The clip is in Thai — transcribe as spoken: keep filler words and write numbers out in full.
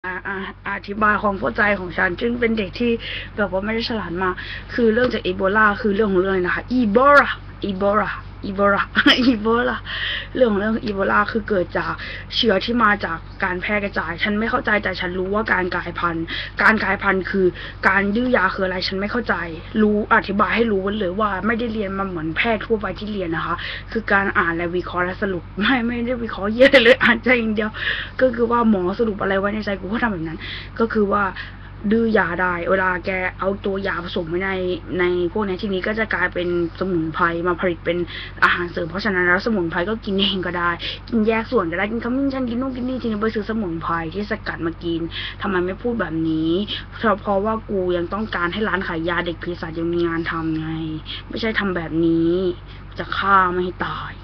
อ่าอ่าอธิบายความเข้าใจของฉันซึ่งเป็นเด็กที่แบบว่าไม่ได้ฉลาดมากคือเรื่องจากอีโบลาคือเรื่องของเรื่องเลยนะคะอีโบลาอีโบลาอีโบลาอีโบลาเรื่องของเรื่องอีโบลาคือเกิดจากเชื้อที่มาจากการแพร่กระจายฉันไม่เข้าใจแต่ฉันรู้ว่าการกลายพันธุ์การกลายพันธุ์คือการดื้อยาคืออะไรฉันไม่เข้าใจรู้อธิบายให้รู้เลยว่าไม่ได้เรียนมาเหมือนแพทย์ทั่วไปที่เรียนนะคะคือการอ่านและวิเคราะห์และสรุปไม่ไม่ได้วิเคราะห์เยอะเลยอ่านใจอย่างเดียวก็คือว่าหมอสรุปอะไรไว้ในใจกูก็ทำแบบนั้นก็คือว่าดื้อยาได้เวลาแกเอาตัวยาผสมไว้ในในพวกนี้ทีนี้ก็จะกลายเป็นสมุนไพรมาผลิตเป็นอาหารเสริมเพราะฉะนั้นแล้วสมุนไพรก็กินเองก็ได้กินแยกส่วนก็ได้กินขมิ้นชันกินนู่นกินนี่ทีนี้ไปซื้อสมุนไพรที่สกัดมากินทำไมไม่พูดแบบนี้เพราะว่ากูยังต้องการให้ร้านขายยาเด็กเภสัชยังมีงานทำไงไม่ใช่ทำแบบนี้จะฆ่าไม่ให้ตาย